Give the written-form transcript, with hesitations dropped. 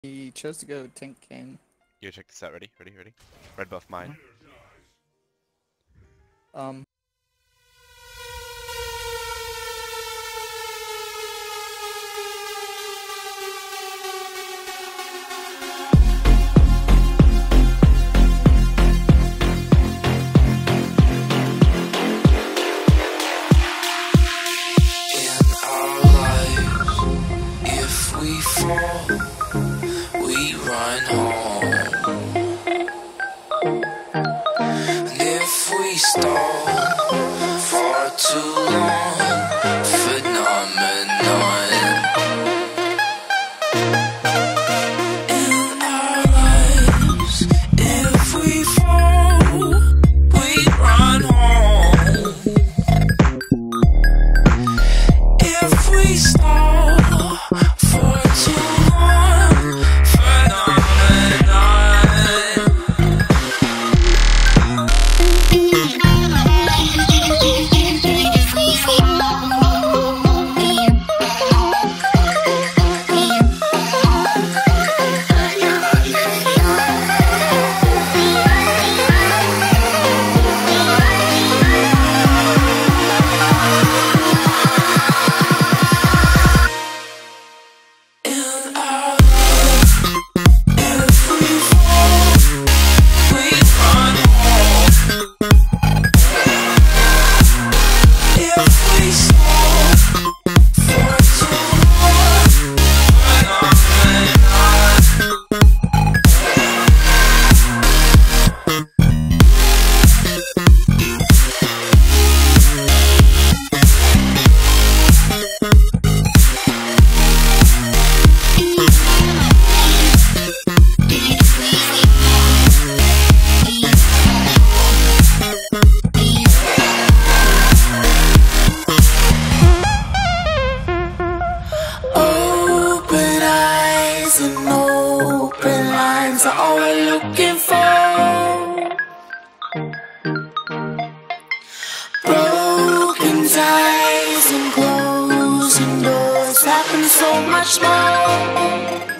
He chose to go Tank King. You check this out. Ready? Ready? Ready? Red buff mine. Um. We fall, we run home. And if we stall for too long, phenomenon. In our lives, if we fall, we run home. If we stall for too long, phenomenon. And open lines are all we're looking for. Broken ties and closing doors happen so much more.